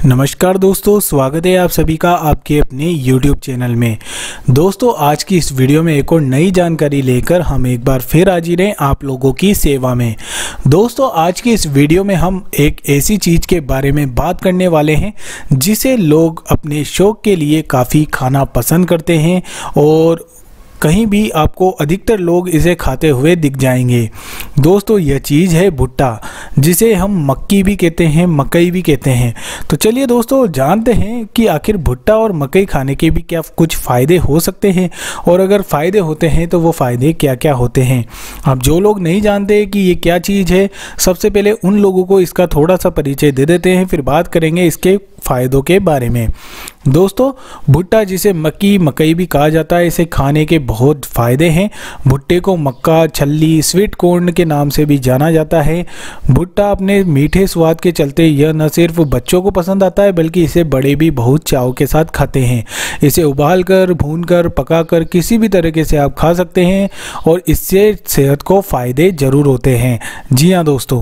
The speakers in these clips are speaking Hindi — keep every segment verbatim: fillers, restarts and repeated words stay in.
नमस्कार दोस्तों, स्वागत है आप सभी का आपके अपने YouTube चैनल में। दोस्तों, आज की इस वीडियो में एक और नई जानकारी लेकर हम एक बार फिर हाजिर हैं आप लोगों की सेवा में। दोस्तों, आज की इस वीडियो में हम एक ऐसी चीज़ के बारे में बात करने वाले हैं जिसे लोग अपने शौक के लिए काफ़ी खाना पसंद करते हैं और कहीं भी आपको अधिकतर लोग इसे खाते हुए दिख जाएंगे। दोस्तों, यह चीज़ है भुट्टा, जिसे हम मक्की भी कहते हैं, मकई भी कहते हैं। तो चलिए दोस्तों, जानते हैं कि आखिर भुट्टा और मकई खाने के भी क्या कुछ फ़ायदे हो सकते हैं और अगर फ़ायदे होते हैं तो वो फ़ायदे क्या क्या होते हैं। अब जो लोग नहीं जानते कि ये क्या चीज़ है, सबसे पहले उन लोगों को इसका थोड़ा सा परिचय दे देते हैं, फिर बात करेंगे इसके फ़ायदों के बारे में। दोस्तों, भुट्टा, जिसे मक्की मकई भी कहा जाता है, इसे खाने के बहुत फ़ायदे हैं। भुट्टे को मक्का, छल्ली, स्वीट कॉर्न के नाम से भी जाना जाता है। भुट्टा अपने मीठे स्वाद के चलते यह न सिर्फ बच्चों को पसंद आता है बल्कि इसे बड़े भी बहुत चाव के साथ खाते हैं। इसे उबाल कर, भून कर, पका कर किसी भी तरीके से आप खा सकते हैं और इससे सेहत को फ़ायदे ज़रूर होते हैं। जी हाँ दोस्तों,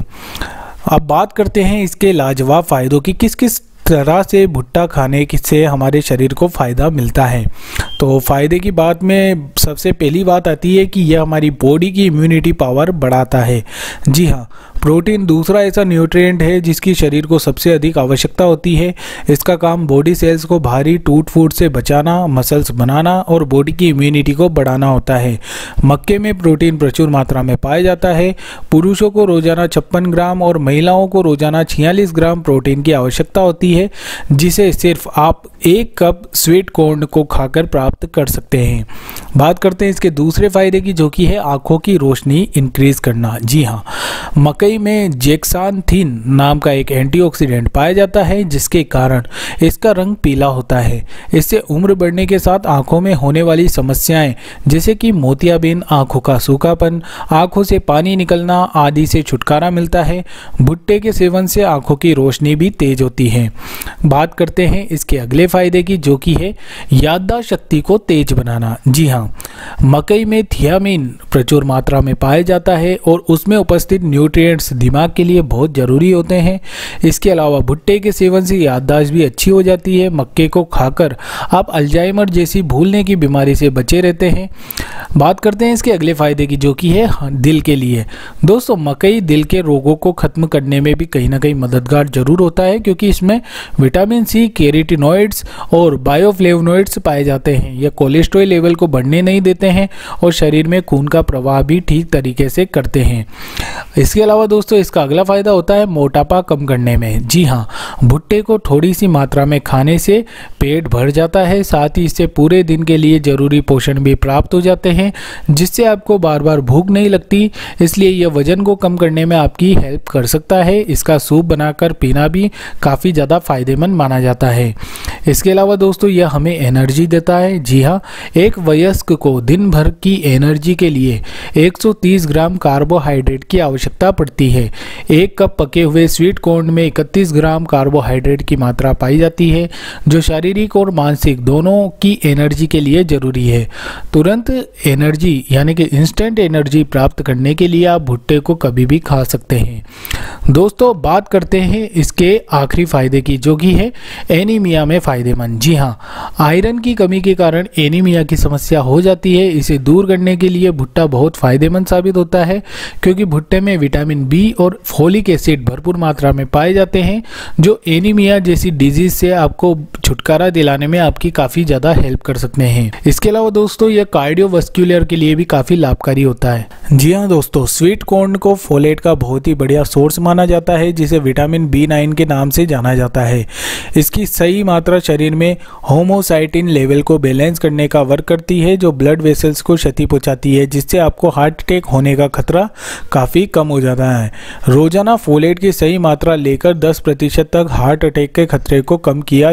अब बात करते हैं इसके लाजवाब फ़ायदों की, किस किस तरह से भुट्टा खाने से हमारे शरीर को फ़ायदा मिलता है। तो फ़ायदे की बात में सबसे पहली बात आती है कि यह हमारी बॉडी की इम्यूनिटी पावर बढ़ाता है। जी हाँ, प्रोटीन दूसरा ऐसा न्यूट्रिएंट है जिसकी शरीर को सबसे अधिक आवश्यकता होती है। इसका काम बॉडी सेल्स को भारी टूट फूट से बचाना, मसल्स बनाना और बॉडी की इम्यूनिटी को बढ़ाना होता है। मक्के में प्रोटीन प्रचुर मात्रा में पाया जाता है। पुरुषों को रोजाना छप्पन ग्राम और महिलाओं को रोजाना छियालीस ग्राम प्रोटीन की आवश्यकता होती है, जिसे सिर्फ आप एक कप स्वीट कॉर्न को खाकर प्राप्त कर सकते हैं। बात करते हैं इसके दूसरे फायदे की, जो कि है आंखों की रोशनी इंक्रीज करना। जी हाँ, मकई में जेक्सांथिन नाम का एक एंटीऑक्सीडेंट पाया जाता है जिसके कारण इसका रंग पीला होता है। इससे उम्र बढ़ने के साथ आंखों में होने वाली समस्याएं जैसे कि मोतियाबिंद, आंखों का सूखापन, आंखों से पानी निकलना आदि से छुटकारा मिलता है। भुट्टे के सेवन से आंखों की रोशनी भी तेज होती है। बात करते हैं इसके अगले फायदे की, जो कि है याददाश्त शक्ति को तेज बनाना। जी हाँ, मकई में थियामिन प्रचुर मात्रा में पाया जाता है और उसमें उपस्थित न्यूट्रिएंट्स दिमाग के लिए बहुत ज़रूरी होते हैं। इसके अलावा भुट्टे के सेवन से याददाश्त भी अच्छी हो जाती है। मक्के को खाकर आप अल्जाइमर जैसी भूलने की बीमारी से बचे रहते हैं। बात करते हैं इसके अगले फायदे की, जो कि है दिल के लिए। दोस्तों, मकई दिल के रोगों को खत्म करने में भी कहीं ना कहीं मददगार जरूर होता है, क्योंकि इसमें विटामिन सी, कैरोटीनॉइड्स और बायोफ्लेवोनॉइड्स पाए जाते हैं। यह कोलेस्ट्रॉल लेवल को बढ़ने नहीं देते हैं और शरीर में खून का प्रवाह भी ठीक तरीके से करते हैं। इसके अलावा दोस्तों, इसका अगला फायदा होता है मोटापा कम करने में। जी हाँ, भुट्टे को थोड़ी सी मात्रा में खाने से पेट भर जाता है, साथ ही इससे पूरे दिन के लिए जरूरी पोषण भी प्राप्त हो जाते हैं, जिससे आपको बार बार भूख नहीं लगती। इसलिए यह वजन को कम करने में आपकी हेल्प कर सकता है। इसका सूप बनाकर पीना भी काफ़ी ज़्यादा फायदेमंद माना जाता है। इसके अलावा दोस्तों, यह हमें एनर्जी देता है। जी हाँ, एक वयस्क को दिन भर की एनर्जी के लिए एक सौ तीस ग्राम कार्बोहाइड्रेट की आवश्यकता पड़ती है। एक कप पके हुए स्वीट कॉर्न में इकतीस ग्राम कार्बोहाइड्रेट की मात्रा पाई जाती है, जो शारीरिक और मानसिक दोनों की एनर्जी के लिए जरूरी है। तुरंत एनर्जी यानी कि इंस्टेंट एनर्जी प्राप्त करने के लिए आप भुट्टे को कभी भी खा सकते हैं। दोस्तों, बात करते हैं इसके आखिरी फायदे की, जो कि है एनीमिया में फायदेमंद। जी हाँ, आयरन की कमी के कारण एनीमिया की समस्या हो जाती है। इसे दूर करने के लिए भुट्टा बहुत फायदेमंद साबित होता है, क्योंकि भुट्टे में विटामिन बी और फोलिक एसिड भरपूर मात्रा में पाए जाते हैं, जो एनीमिया जैसी डिजीज से आपको छुटकारा दिलाने में आपकी काफ़ी ज़्यादा हेल्प कर सकते हैं। इसके अलावा दोस्तों, यह कार्डियोवास्कुलर के लिए भी काफ़ी लाभकारी होता है। जी हाँ दोस्तों, स्वीट कॉर्न को फोलेट का बहुत ही बढ़िया सोर्स माना जाता है, जिसे विटामिन बी नाइन के नाम से जाना जाता है। इसकी सही मात्रा शरीर में होमोसाइटिन लेवल को बैलेंस करने का वर्क करती है, जो ब्लड वेसल्स को क्षति पहुंचाती है, जिससे आपको हार्ट अटैक होने का खतरा काफ़ी कम हो जाता है। रोजाना फोलेट की सही मात्रा लेकर दस प्रतिशत तक हार्ट अटैक के खतरे को कम किया जा सकता है।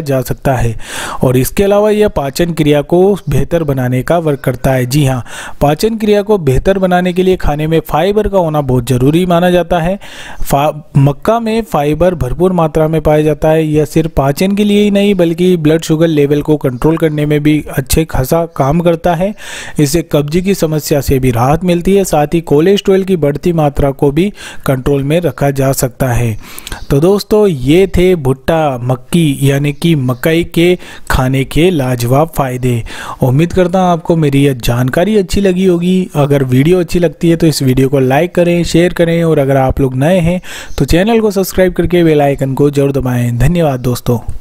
सकता है और इसके अलावा यह पाचन क्रिया को बेहतर बनाने का वर्क करता है। जी हाँ, पाचन क्रिया को बेहतर बनाने के लिए खाने में फाइबर का होना बहुत ज़रूरी माना जाता है। मक्का में फाइबर भरपूर मात्रा में पाया जाता है। यह सिर्फ पाचन के लिए ही नहीं बल्कि ब्लड शुगर लेवल को कंट्रोल करने में भी अच्छे खासा काम करता है। इससे कब्ज की समस्या से भी राहत मिलती है, साथ ही कोलेस्ट्रॉल की बढ़ती मात्रा को भी कंट्रोल में रखा जा सकता है। तो दोस्तों, ये थे भुट्टा मक्की यानी कि मकई के खाने के लाजवाब फायदे। उम्मीद करता हूँ आपको मेरी यह जानकारी अच्छी लगी होगी। अगर वीडियो अच्छी लगती है तो इस वीडियो को लाइक करें, शेयर करें और अगर आप लोग नए हैं तो चैनल को सब्सक्राइब करके बेल आइकन को जरूर दबाएं। धन्यवाद दोस्तों।